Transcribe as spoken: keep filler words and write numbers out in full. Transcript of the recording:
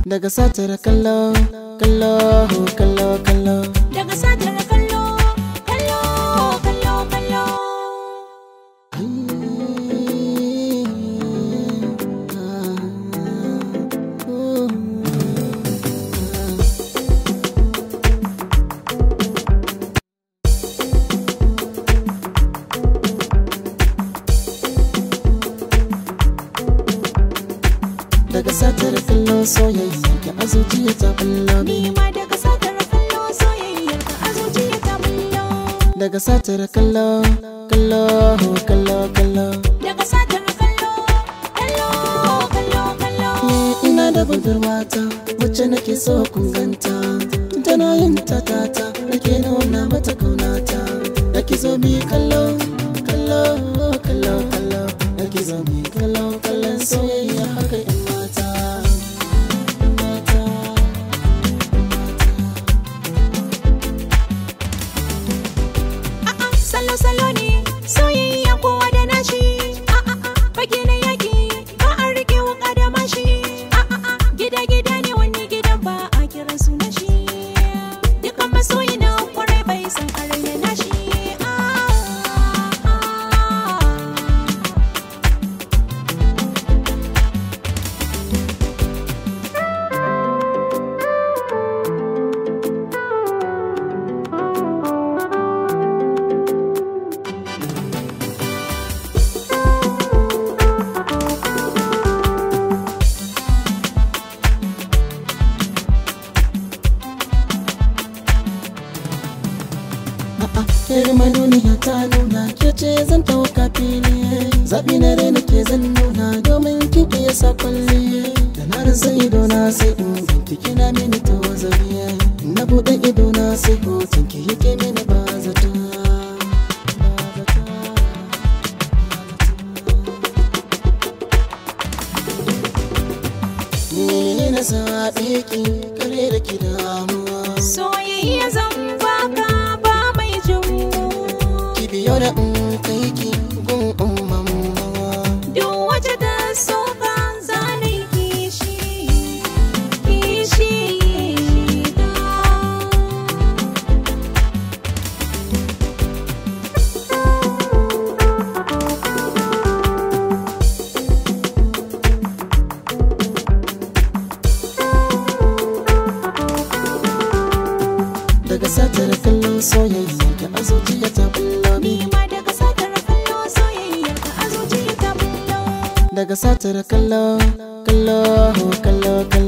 Daga satar kallo, kallo, kallo, kallo. Daga satar kallo, kallo, kallo, kallo. Daga satar kallo soyayya ka a zuciya ta bullo. Ni ma daga satar kallo soyayyar ka a zuciya ta bullo. Daga satar kallo, kallo, kallo, kallo. Daga satar kallo, kallo, kallo, kallo. Eh, ina da budurwata wacce nake so kun ganta. Tana yin tatata nake nuna mata kaunata. Nake zo mi kallo, kallo, kallo, kallo. Nake zo mi kallo, kallon soyayya haka in mata. Salo-salo ne soyayya kowa da nashi. Fage na yaki ba a rike wuka da mashi. Gida-gida ne wani gidan ba a kiran su nashi. Dukan masoyi na kwarai bai san arai nashi. Yar manuniya ta nuna ke ce zan ɗauka fili. Zaɓi na rai nake zan nuna domin kin iya sa kwalli. Da na rasa idona sai in ganki kina mini ta wazari. Na buɗe idona sai hoton ki yake mini ba zata. Ni na zaɓe ki kare da ki damuwa. Soyayya zan baka ba mai jimu. Ki biyo da in kai ki gun umman mawa. Duk wacce ta so ka zane kishi, kishi da. Daga satar kallo soyayya ka a zuciya ta bullo. Ni ma daga satar kallo soyayyar ka a zuciya ta bullo. Daga satar kallo, kallo, kallo, kallo.